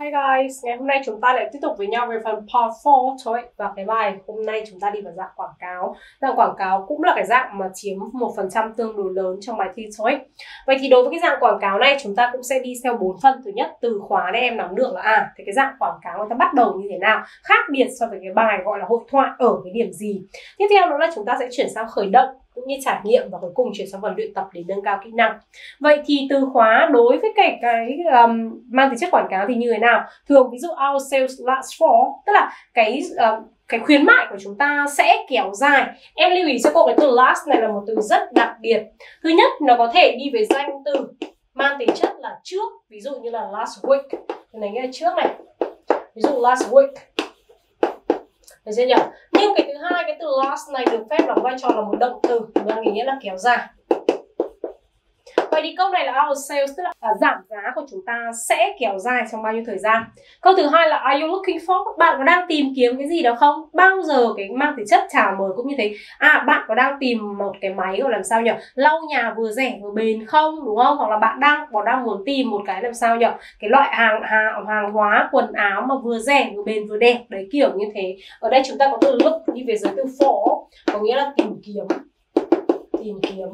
Hi guys, ngày hôm nay chúng ta lại tiếp tục với nhau về phần part 4 thôi. Và cái bài hôm nay chúng ta đi vào dạng quảng cáo. Dạng quảng cáo cũng là cái dạng mà chiếm 1% tương đối lớn trong bài thi thôi. Vậy thì đối với cái dạng quảng cáo này chúng ta cũng sẽ đi theo 4 phần. Thứ nhất, từ khóa để em nắm được là thì cái dạng quảng cáo người ta bắt đầu như thế nào, khác biệt so với cái bài gọi là hội thoại ở cái điểm gì. Tiếp theo đó là chúng ta sẽ chuyển sang khởi động cũng như trải nghiệm và cuối cùng chuyển sang phần luyện tập để nâng cao kỹ năng. Vậy thì từ khóa đối với cái mang tính chất quảng cáo thì như thế nào? Thường ví dụ our sales lasts for, tức là cái khuyến mại của chúng ta sẽ kéo dài. Em lưu ý cho cô cái từ last này là một từ rất đặc biệt. Thứ nhất, nó có thể đi với danh từ mang tính chất là trước, ví dụ như là last week, cái này nghĩa là trước này, ví dụ last week. Được chưa nhỉ? Nhưng cái thứ hai, cái từ last này được phép đóng vai trò là một động từ, mang nghĩa là kéo dài. Vậy thì câu này là our sales, tức là giảm giá của chúng ta sẽ kéo dài trong bao nhiêu thời gian. Câu thứ hai là are you looking for? Bạn có đang tìm kiếm cái gì đó không? Bao giờ cái mang tính chất chào mời cũng như thế. Bạn có đang tìm một cái máy gọi làm sao nhỉ? Lau nhà vừa rẻ vừa bền không? Đúng không? Hoặc là bạn đang muốn tìm một cái làm sao nhỉ? Cái loại hàng hóa, quần áo mà vừa rẻ vừa bền vừa đẹp. Đấy, kiểu như thế. Ở đây chúng ta có từ look đi về giới từ for, có nghĩa là tìm kiếm. Tìm kiếm.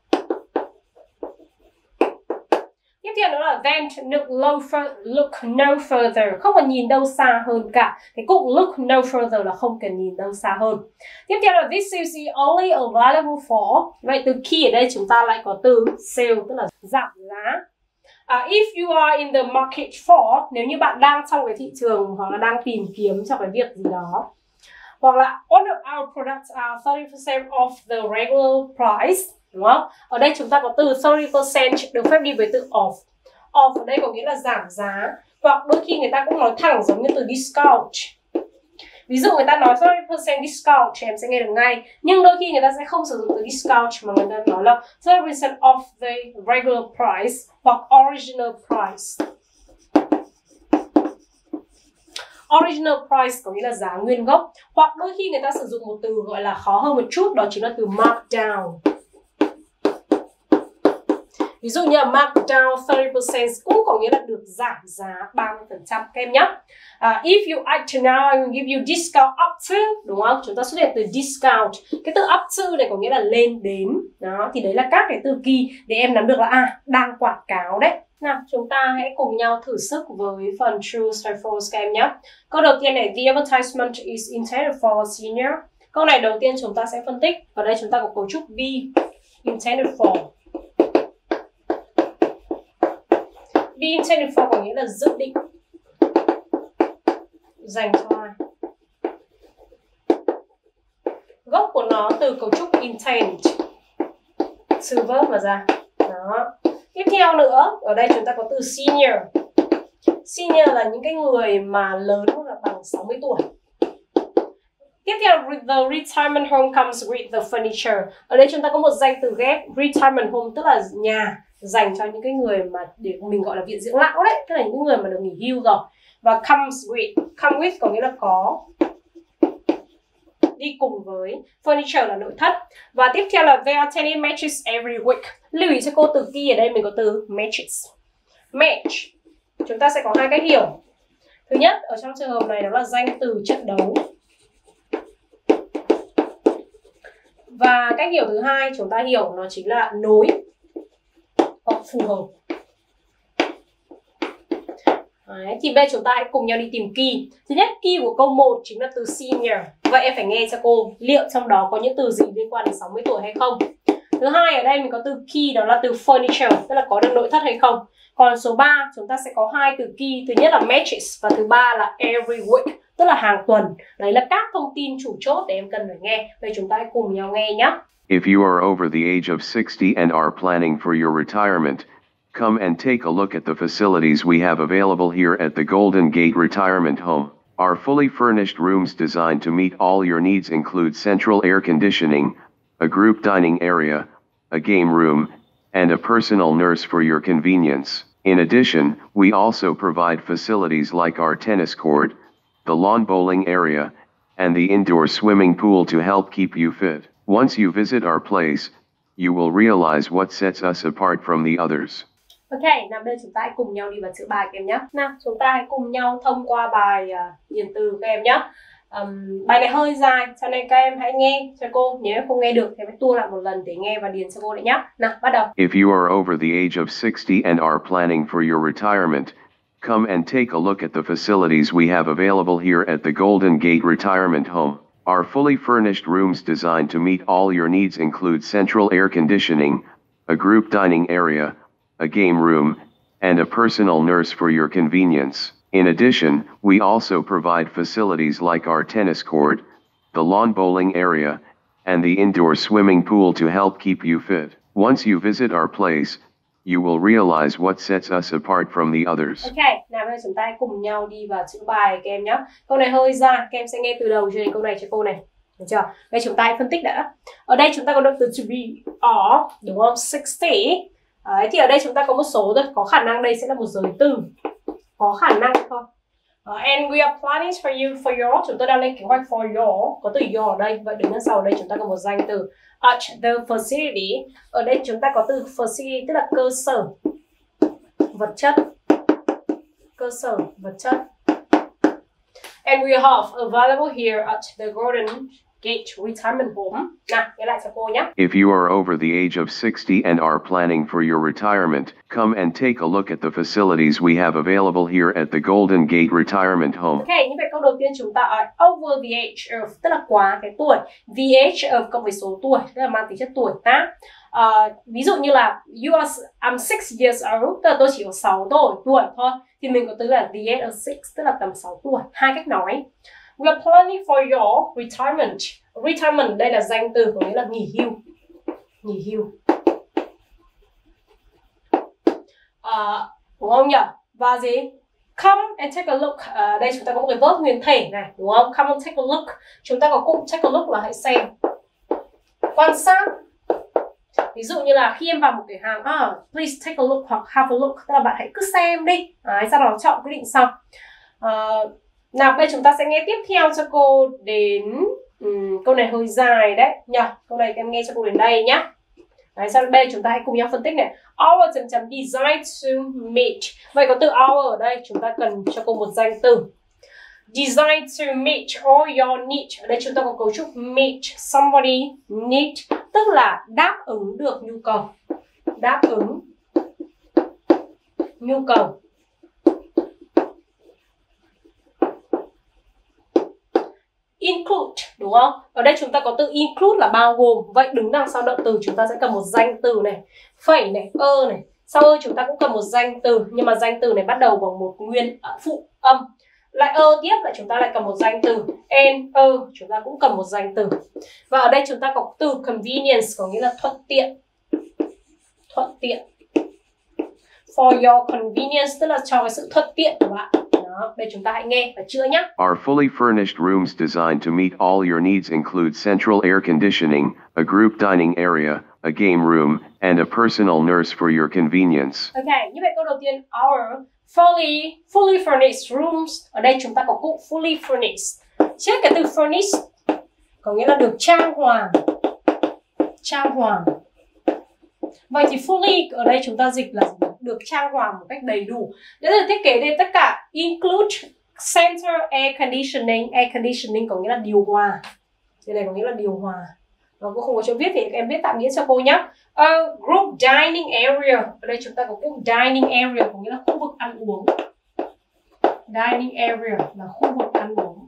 Tiếp theo đó là then look no further, không cần nhìn đâu xa hơn cả. Cái cụm look no further là không cần nhìn đâu xa hơn. Tiếp theo là this is the only available for. Vậy từ key ở đây chúng ta lại có từ sale, tức là giảm giá. If you are in the market for, nếu như bạn đang trong cái thị trường hoặc là đang tìm kiếm cho cái việc gì đó. Hoặc là all of our products are 30% off the regular price. Đúng không? Ở đây chúng ta có từ 30% được phép đi với từ off. Off ở đây có nghĩa là giảm giá. Hoặc đôi khi người ta cũng nói thẳng giống như từ discount. Ví dụ người ta nói 30% discount thì em sẽ nghe được ngay. Nhưng đôi khi người ta sẽ không sử dụng từ discount mà người ta nói là 30% off the regular price hoặc original price. Original price có nghĩa là giá nguyên gốc. Hoặc đôi khi người ta sử dụng một từ gọi là khó hơn một chút, đó chính là từ markdown. Ví dụ như là markdown 30% cũng có nghĩa là được giảm giá 30% các em nhé. If you act now, I will give you discount up to. Đúng không? Chúng ta xuất hiện từ discount. Cái từ up to này có nghĩa là lên đến. Đó, thì đấy là các cái từ key để em nắm được là đang quảng cáo đấy. Nào, chúng ta hãy cùng nhau thử sức với phần true hay false các em nhé. Câu đầu tiên này, the advertisement is intended for a senior. Câu này đầu tiên chúng ta sẽ phân tích. Ở đây chúng ta có cấu trúc be intended for. Be intended for có nghĩa là dự định dành cho ai. Gốc của nó từ cấu trúc intend, từ verb mà ra. Đó. Tiếp theo nữa, ở đây chúng ta có từ senior. Senior là những cái người mà lớn hoặc là bằng 60 tuổi. Tiếp theo, the retirement home comes with the furniture. Ở đây chúng ta có một danh từ ghép retirement home, tức là nhà dành cho những cái người mà để mình gọi là viện dưỡng lão đấy, tức là những người mà được nghỉ hưu rồi. Và come with có nghĩa là có, đi cùng với. Furniture là nội thất. Và tiếp theo là there are 10 matches every week. Lưu ý cho cô từ key ở đây mình có từ matches. Match chúng ta sẽ có hai cách hiểu. Thứ nhất, ở trong trường hợp này đó là danh từ trận đấu. Và cách hiểu thứ hai chúng ta hiểu nó chính là nối hoặc phù hợp. Đấy, thì bây giờ chúng ta hãy cùng nhau đi tìm key. Thứ nhất, key của câu 1 chính là từ senior. Vậy em phải nghe cho cô liệu trong đó có những từ gì liên quan đến 60 tuổi hay không. Thứ hai, ở đây mình có từ key đó là từ furniture, tức là có được nội thất hay không. Còn số 3 chúng ta sẽ có hai từ key. Thứ nhất là matches và thứ ba là every week, tức là hàng tuần. Đấy là các thông tin chủ chốt để em cần phải nghe. Vậy chúng ta hãy cùng nhau nghe nhé. If you are over the age of 60 and are planning for your retirement, come and take a look at the facilities we have available here at the Golden Gate Retirement Home. Our fully furnished rooms designed to meet all your needs include central air conditioning, a group dining area, a game room, and a personal nurse for your convenience. In addition, we also provide facilities like our tennis court, the lawn bowling area, and the indoor swimming pool to help keep you fit. Once you visit our place, you will realize what sets us apart from the others. Ok, nào bây giờ chúng ta hãy cùng nhau đi vào chữ bài các em nhé. Nào, chúng ta hãy cùng nhau thông qua bài điền từ các em nhé. Bài này hơi dài, cho nên các em hãy nghe cho cô. Nếu không nghe được thì hãy tua lại một lần để nghe và điền cho cô đấy nhé. Nào, bắt đầu. If you are over the age of 60 and are planning for your retirement, come and take a look at the facilities we have available here at the Golden Gate Retirement Home. Our fully furnished rooms designed to meet all your needs include central air conditioning, a group dining area, a game room, and a personal nurse for your convenience. In addition, we also provide facilities like our tennis court, the lawn bowling area, and the indoor swimming pool to help keep you fit. Once you visit our place, you will realize what sets us apart from the others. Ok, nào bây giờ chúng ta hãy cùng nhau đi vào chữ bài các em nhé. Câu này hơi dài, các em sẽ nghe từ đầu cho đến câu này cho cô này. Được chưa? Đây chúng ta hãy phân tích đã. Ở đây chúng ta có động từ to be, are, đúng không? 60. Đấy, thì ở đây chúng ta có một số thôi. Có khả năng đây sẽ là một giới từ. Có khả năng thôi. And we are planning for you, for your. Chúng tôi đang lên kế hoạch for your. Có từ your ở đây. Vậy đứng đằng sau ở đây chúng ta có một danh từ at the facility. Ở đây chúng ta có từ facility tức là cơ sở vật chất. Cơ sở vật chất. And we have available here at the Golden Gate Retirement Home. Nào, nghe lại cho cô nhé. If you are over the age of 60 and are planning for your retirement, come and take a look at the facilities we have available here at the Golden Gate Retirement Home. Ok, như vậy câu đầu tiên chúng ta are over the age of, tức là quá cái tuổi. The age of cộng với số tuổi, tức là mang tính chất tuổi tác. Ví dụ như là I'm 6 years old, tức là tôi chỉ có 6 tuổi thôi. Thì mình có từ là the age of 6, tức là tầm 6 tuổi. Hai cách nói. We are planning for your retirement. Retirement đây là danh từ có nghĩa là nghỉ hưu. Nghỉ hưu. Đúng không nhỉ? Và gì? Come and take a look. Đây chúng ta có một cái verb nguyên thể này, đúng không? Come and take a look. Chúng ta có cụm take a look là hãy xem. Quan sát. Ví dụ như là khi em vào một cửa hàng, please take a look hoặc have a look, tức là bạn hãy cứ xem đi. Sau đó chọn quyết định sau. Nào, bây giờ chúng ta sẽ nghe tiếp theo cho cô đến câu này hơi dài đấy nhỉ. Câu này em nghe cho cô đến đây nhá. Đấy, sau đây chúng ta hãy cùng nhau phân tích này. Our designed to meet. Vậy có từ our ở đây chúng ta cần cho cô một danh từ. Designed to meet all your needs. Ở đây chúng ta có cấu trúc meet somebody need, tức là đáp ứng được nhu cầu. Đáp ứng nhu cầu. Include, đúng không? Ở đây chúng ta có từ include là bao gồm. Vậy đứng đằng sau động từ chúng ta sẽ cần một danh từ này, phẩy này, này. Sau chúng ta cũng cần một danh từ, nhưng mà danh từ này bắt đầu bằng một nguyên phụ âm. Lại tiếp lại chúng ta lại cần một danh từ. And chúng ta cũng cần một danh từ. Và ở đây chúng ta có từ convenience có nghĩa là thuận tiện. Thuận tiện. For your convenience tức là cho cái sự thuận tiện của bạn. Đây chúng ta hãy nghe và chữa nhé. Our fully furnished rooms designed to meet all your needs include central air conditioning, a group dining area, a game room, and a personal nurse for your convenience. Ok, như vậy câu đầu tiên, our fully furnished rooms. Ở đây chúng ta có cụm fully furnished. Trước cái từ furnished có nghĩa là được trang hoàng. Trang hoàng. Vậy thì fully ở đây chúng ta dịch là được trang hoàng một cách đầy đủ. Để là thiết kế đây tất cả include center air conditioning. Air conditioning có nghĩa là điều hòa. Đây này có nghĩa là điều hòa. Và cô không có chỗ viết thì em viết tạm nghĩa cho cô nhé. Group dining area. Ở đây chúng ta có cụm dining area có nghĩa là khu vực ăn uống. Dining area là khu vực ăn uống.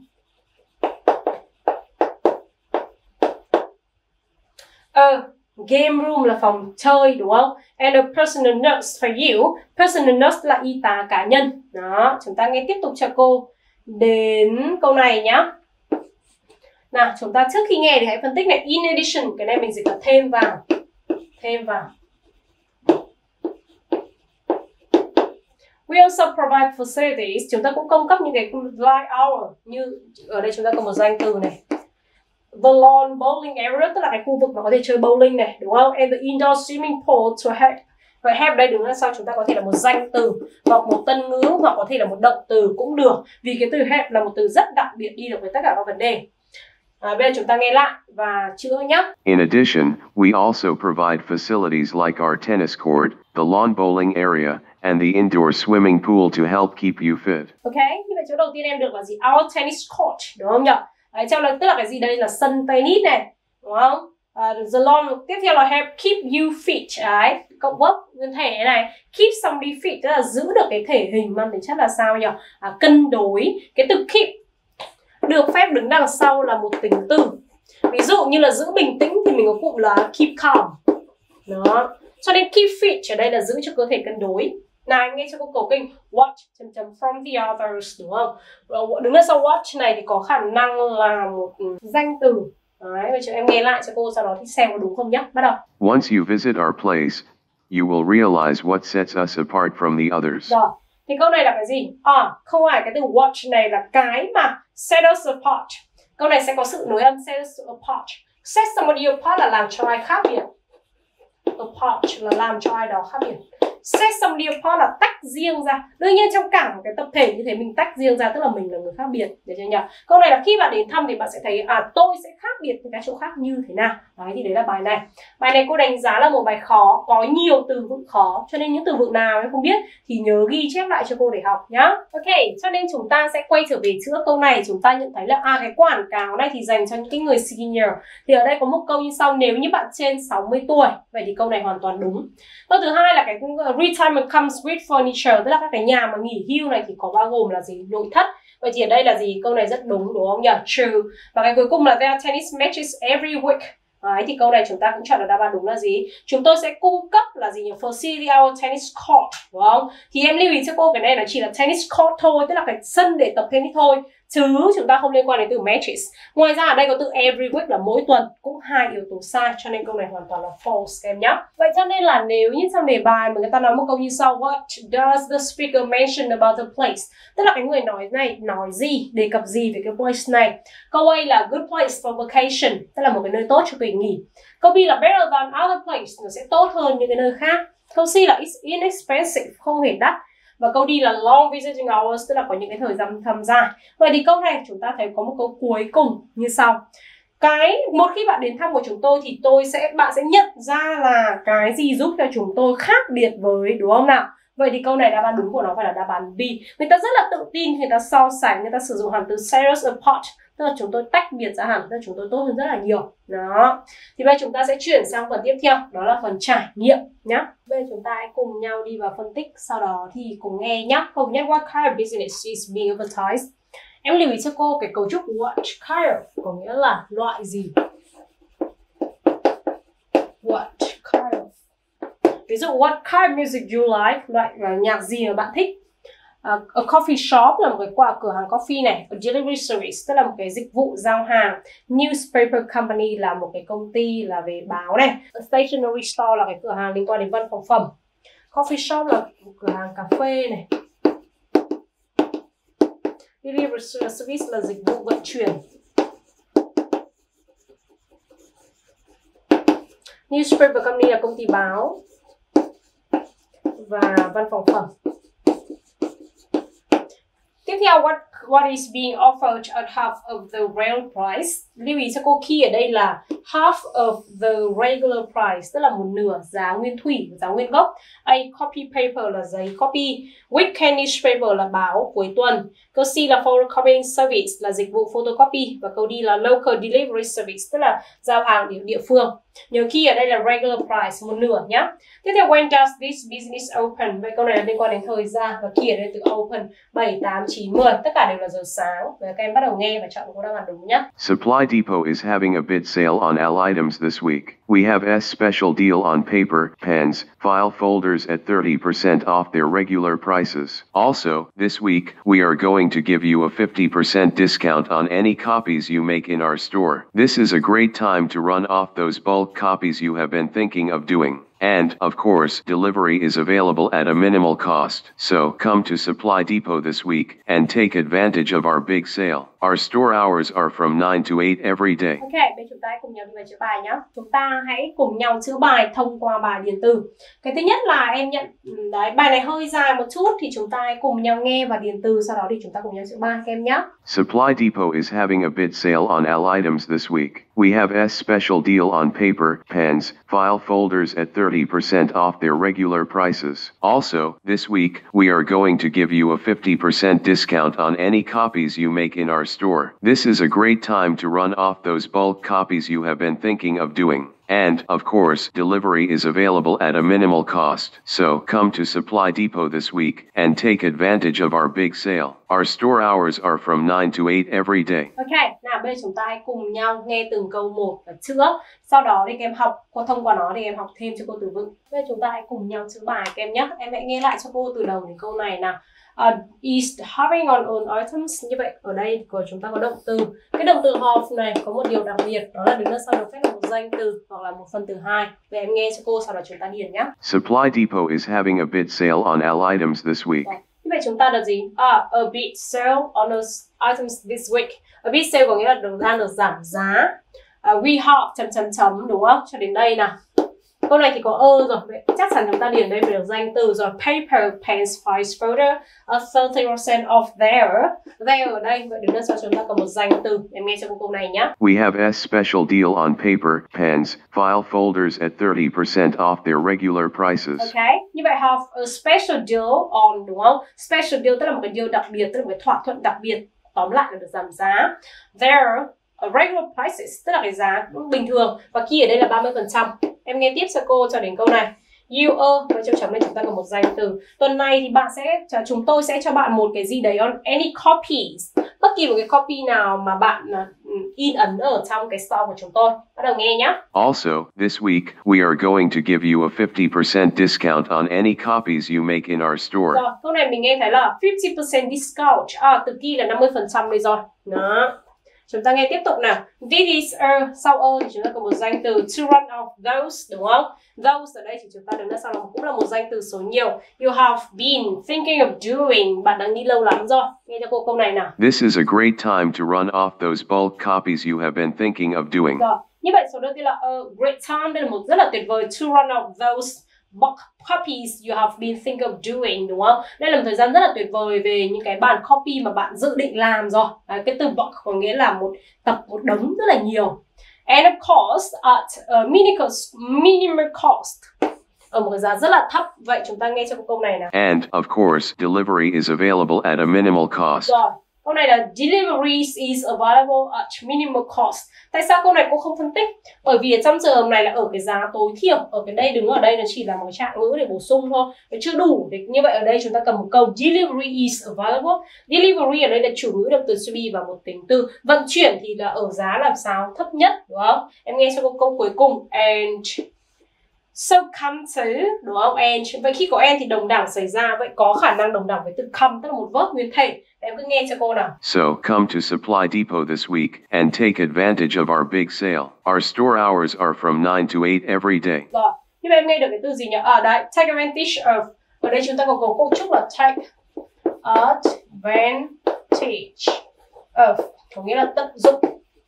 Game room là phòng chơi, đúng không? And a personal nurse for you. Personal nurse là y tá cá nhân. Đó, chúng ta nghe tiếp tục cho cô đến câu này nhá. Nào, chúng ta trước khi nghe thì hãy phân tích này. In addition, cái này mình dịch là thêm vào. Thêm vào. We also provide facilities. Chúng ta cũng cung cấp những cái like our. Như ở đây chúng ta có một danh từ này. The lawn bowling area tức là cái khu vực mà có thể chơi bowling này, đúng không? And the indoor swimming pool to have. Vậy have đây đứng ra sau chúng ta có thể là một danh từ hoặc một tân ngữ hoặc có thể là một động từ cũng được. Vì cái từ have là một từ rất đặc biệt đi được với tất cả các vấn đề. Bây giờ chúng ta nghe lại và chữa nhé. In addition, we also provide facilities like our tennis court, the lawn bowling area, and the indoor swimming pool to help keep you fit. Ok, như vậy chỗ đầu tiên em được là gì? Our tennis court, đúng không nhỉ? Đấy, tức là cái gì đây? Là sân tennis này, đúng không? The lawn, tiếp theo là help keep you fit. Đấy, cộng vấp nguyên thể này, keep somebody fit, tức là giữ được cái thể hình mang tính chất là sao nhỉ? Cân đối. Cái từ keep được phép đứng đằng sau là một tính từ. Ví dụ như là giữ bình tĩnh thì mình có cụm là keep calm. Đó. Cho nên keep fit ở đây là giữ cho cơ thể cân đối. Nào anh nghe cho cô cầu kinh watch from the others, đúng không? Đứng ở sau watch này thì có khả năng là một danh từ. Đấy, bây giờ em nghe lại cho cô, sau đó thì xem có đúng không nhé. Bắt đầu. Once you visit our place, you will realize what sets us apart from the others. Rồi, thì câu này là cái gì? Không phải cái từ watch này là cái mà set us apart. Câu này sẽ có sự nối âm set us apart. Set somebody apart là làm cho ai khác biệt. Apart là làm cho ai đó khác biệt. Set somebody apart là tách riêng ra. Đương nhiên trong cả một cái tập thể như thế mình tách riêng ra, tức là mình là người khác biệt, được chưa nhỉ? Câu này là khi bạn đến thăm thì bạn sẽ thấy tôi sẽ khác biệt với các chỗ khác như thế nào. Đấy, thì đấy là bài này. Bài này cô đánh giá là một bài khó, có nhiều từ vựng khó, cho nên những từ vựng nào em không biết thì nhớ ghi chép lại cho cô để học nhá. Ok, cho nên chúng ta sẽ quay trở về chữa câu này. Chúng ta nhận thấy là cái quảng cáo này thì dành cho những cái người senior. Thì ở đây có một câu như sau: nếu như bạn trên 60 tuổi. Vậy thì câu này hoàn toàn đúng. Câu thứ hai là cái retirement comes with furniture, tức là các cái nhà mà nghỉ hưu này thì có bao gồm là gì? Nội thất. Vậy thì ở đây là gì? Câu này rất đúng, đúng không nhỉ? True. Và cái cuối cùng là there are tennis matches every week. Đấy, thì câu này chúng ta cũng chọn được đáp án đúng là gì? Chúng tôi sẽ cung cấp là gì nhỉ? Facility our tennis court, đúng không? Thì em lưu ý cho cô cái này nó chỉ là tennis court thôi, tức là cái sân để tập tennis thôi, chứ chúng ta không liên quan đến từ matches. Ngoài ra ở đây có từ every week là mỗi tuần, cũng hai yếu tố sai, cho nên câu này hoàn toàn là false các em nhé. Vậy cho nên là nếu như trong đề bài mà người ta nói một câu như sau: What does the speaker mention about the place? Tức là cái người nói này nói gì, đề cập gì về cái place này. Câu A là good place for vacation, tức là một cái nơi tốt cho kỳ nghỉ. Câu B là better than other place, nó sẽ tốt hơn những cái nơi khác. Câu C là it's inexpensive, không hề đắt. Và câu D là long visiting hours, tức là có những cái thời gian thăm dài. Vậy thì câu này chúng ta thấy có một câu cuối cùng như sau: một khi bạn đến thăm của chúng tôi thì bạn sẽ nhận ra là cái gì giúp cho chúng tôi khác biệt với, đúng không nào? Vậy thì câu này đáp án đúng của nó phải là đáp án B. Người ta rất là tự tin, người ta so sánh, người ta sử dụng hàm từ set us apart, tức là chúng tôi tách biệt ra hẳn, tức là chúng tôi tốt hơn rất là nhiều. Đó. Thì bây giờ chúng ta sẽ chuyển sang phần tiếp theo, đó là phần trải nghiệm nhé. Bây giờ chúng ta hãy cùng nhau đi vào phân tích, sau đó thì cùng nghe nhé. Câu nhất, what kind of business is being advertised? Em lưu ý cho cô cái cấu trúc what kind of có nghĩa là loại gì. What kind of. Ví dụ what kind of music you like, loại nhạc gì mà bạn thích. A coffee shop là một cái cửa hàng coffee này. A delivery service tức là một cái dịch vụ giao hàng. Newspaper company là một cái công ty là về báo này. A stationery store là cái cửa hàng liên quan đến văn phòng phẩm. Coffee shop là một cửa hàng cà phê này. Delivery service là dịch vụ vận chuyển. Newspaper company là công ty báo và văn phòng phẩm. Tiếp theo, what is being offered at half of the regular price? Lưu ý cho cô khi ở đây là half of the regular price, tức là một nửa giá nguyên thủy, giá nguyên gốc. A copy paper là giấy copy. Weekend newspaper là báo cuối tuần. Câu C là photocopying service là dịch vụ photocopy. Và câu D là local delivery service, tức là giao hàng địa phương. Nhớ khi ở đây là regular price, một nửa nhé. Tiếp theo, when does this business open? Vậy câu này là liên quan đến thời gian, và khi ở đây từ open 7, 8, 9, 10, tất cả đều là giờ sáng. Vậy các em bắt đầu nghe và chọn câu đáp án đúng nhé. Supply Depot is having a bid sale on all items this week. We have a special deal on paper, pens, file folders at 30% off their regular prices. Also, this week, we are going to give you a 50% discount on any copies you make in our store. This is a great time to run off those bulk copies you have been thinking of doing. And, of course, delivery is available at a minimal cost. So, come to Supply Depot this week and take advantage of our big sale. Our store hours are from 9 to 8 every day. Ok, bây chúng ta hãy cùng nhau đi về chữa bài nhé. Chúng ta hãy cùng nhau chữa bài thông qua bài điền từ. Cái thứ nhất là em nhận đấy, bài này hơi dài một chút thì chúng ta hãy cùng nhau nghe và điền từ, sau đó thì chúng ta cùng nhau chữa bài các em nhé. Supply Depot is having a bid sale on all items this week. We have a special deal on paper, pens, file folders at 30% off their regular prices. Also, this week, we are going to give you a 50% discount on any copies you make in our store. This is a great time to run off those bulk copies you have been thinking of doing. And, of course, delivery is available at a minimal cost. So, come to Supply Depot this week and take advantage of our big sale. Our store hours are from 9 to 8 every day. Ok, nào bây giờ chúng ta hãy cùng nhau nghe từng câu một và chữa. Sau đó thì các em học, thông qua nó thì em học thêm cho cô từ vựng. Bây giờ chúng ta hãy cùng nhau chữa bài các em nhé. Em hãy nghe lại cho cô từ đầu đến câu này nào. Is having on all items. Như vậy ở đây của chúng ta có động từ. Cái động từ have này có một điều đặc biệt, đó là đứng sau được phép là một danh từ hoặc là một phần từ hai. Vậy em nghe cho cô, sau đó chúng ta điền nhé. Supply Depot is having a bid sale on all items this week. Như vậy chúng ta được gì? A bid sale on those items this week. A bid sale có nghĩa là đang được giảm giá. We have đúng không? Cho đến đây nào. Câu này thì có rồi, vậy chắc chắn chúng ta điền đây phải được danh từ rồi. Paper, pens, files, folder, 30% off there. There ở đây, vậy đứng sau chúng ta có một danh từ. Em nghe cho câu này nhé. We have a special deal on paper, pens, file folders at 30% off their regular prices. Ok, như vậy have a special deal on, đúng không? Special deal tức là một cái deal đặc biệt, tức là một cái thỏa thuận đặc biệt. Tóm lại là được giảm giá. There, regular prices tức là cái giá bình thường, và key ở đây là 30%. Em nghe tiếp cho cô cho đến câu này. You với chấm chấm này chúng ta có một danh từ. Tuần này thì chúng tôi sẽ cho bạn một cái gì đấy on any copies. Bất kỳ một cái copy nào mà bạn in ấn ở trong cái store của chúng tôi. Bắt đầu nghe nhé. Also, this week, we are going to give you a 50% discount on any copies you make in our store. Rồi, câu này mình nghe thấy là 50% discount. Từ key là 50% đây rồi. Đó. Chúng ta nghe tiếp tục nào. This is sau thì chúng ta có một danh từ to run off those, đúng không? Those ở đây thì chúng ta đứng sau cũng là một danh từ số nhiều. You have been thinking of doing. Bạn đang nghĩ lâu lắm rồi. Nghe cho cô câu này nào. This is a great time to run off those bulk copies you have been thinking of doing. Rồi. Như vậy số đầu tiên là a great time. Đây là một rất là tuyệt vời. To run off those bulk copies you have been thinking of doing, đúng không? Đây là một thời gian rất là tuyệt vời về những cái bản copy mà bạn dự định làm rồi. Cái từ bulk có nghĩa là một đống rất là nhiều. And of course at a minimum cost. Ở một cái giá rất là thấp. Vậy chúng ta nghe cho câu này nào. And of course, delivery is available at a minimal cost. Rồi. Câu này là deliveries is available at minimum cost. Tại sao câu này cô không phân tích? Bởi vì ở trong trường hợp này là ở cái giá tối thiểu. Ở cái đây đứng ở đây nó chỉ là một cái trạng ngữ để bổ sung thôi. Nó chưa đủ. Như vậy ở đây chúng ta cần một câu delivery is available. Delivery ở đây là chủ ngữ động từ to be và một tính từ. Vận chuyển thì là ở giá làm sao thấp nhất, đúng không? Em nghe cho câu cuối cùng. And so come to, đúng không? And. Vậy khi có and thì đồng đẳng xảy ra. Vậy có khả năng đồng đẳng với từ come, tức là một verb nguyên thể. Em cứ nghe cho cô nào. So, come to Supply Depot this week and take advantage of our big sale. Our store hours are from 9 to 8 every day. Rồi, như vậy em nghe được cái từ gì nhỉ? Đấy, take advantage of. Ở đây chúng ta có cấu trúc là take advantage of, có nghĩa là tận dụng.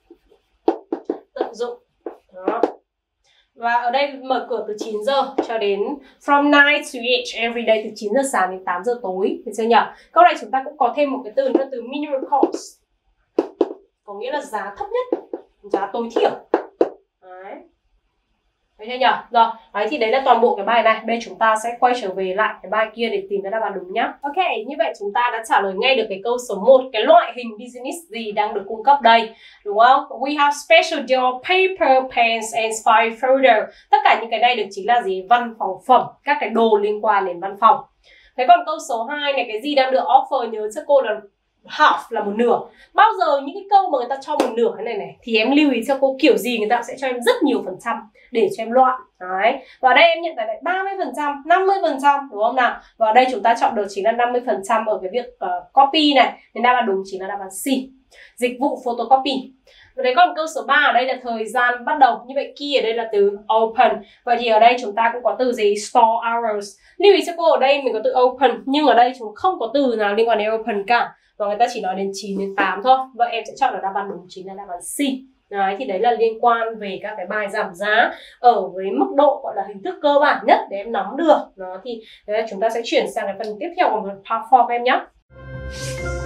Đó. Và ở đây mở cửa từ 9 giờ cho đến from 9 to 8 every day, từ 9 giờ sáng đến 8 giờ tối. Được chưa nhỉ? Câu này chúng ta cũng có thêm một cái từ nữa, từ minimum cost. Có nghĩa là giá thấp nhất, giá tối thiểu. Đấy. Thấy chưa nhỉ? Rồi, đấy thì đấy là toàn bộ cái bài này. Bây giờ chúng ta sẽ quay trở về lại cái bài kia để tìm ra đáp án đúng nhá. Ok, như vậy chúng ta đã trả lời ngay được cái câu số 1, cái loại hình business gì đang được cung cấp đây, đúng không? We have special deal paper, pens and file folder. Tất cả những cái này được chính là gì? Văn phòng phẩm, các cái đồ liên quan đến văn phòng. Thế còn câu số 2 này, cái gì đang được offer, nhớ cho cô là half là một nửa. Bao giờ những cái câu mà người ta cho một nửa thế này thì em lưu ý cho cô kiểu gì người ta sẽ cho em rất nhiều phần trăm để cho em loạn. Đấy. Và ở đây em nhận thấy lại 30%, 50%, đúng không nào? Và ở đây chúng ta chọn được chính là 50% ở cái việc copy này. Nên đáp án đúng chính là đáp án C. Dịch vụ photocopy. Và đấy, còn câu số 3 ở đây là thời gian bắt đầu. Như vậy key ở đây là từ open. Vậy thì ở đây chúng ta cũng có từ gì? Store hours. Lưu ý cho cô, ở đây mình có từ open, nhưng ở đây chúng không có từ nào liên quan đến open cả. Và người ta chỉ nói đến 9 đến 8 thôi. Vậy em sẽ chọn ở đáp án đúng chính là đáp án C. Đấy, thì đấy là liên quan về các cái bài giảm giá ở với mức độ gọi là hình thức cơ bản nhất để em nắm được. Đó, thì đấy, chúng ta sẽ chuyển sang cái phần tiếp theo của phần Part 4 em nhé.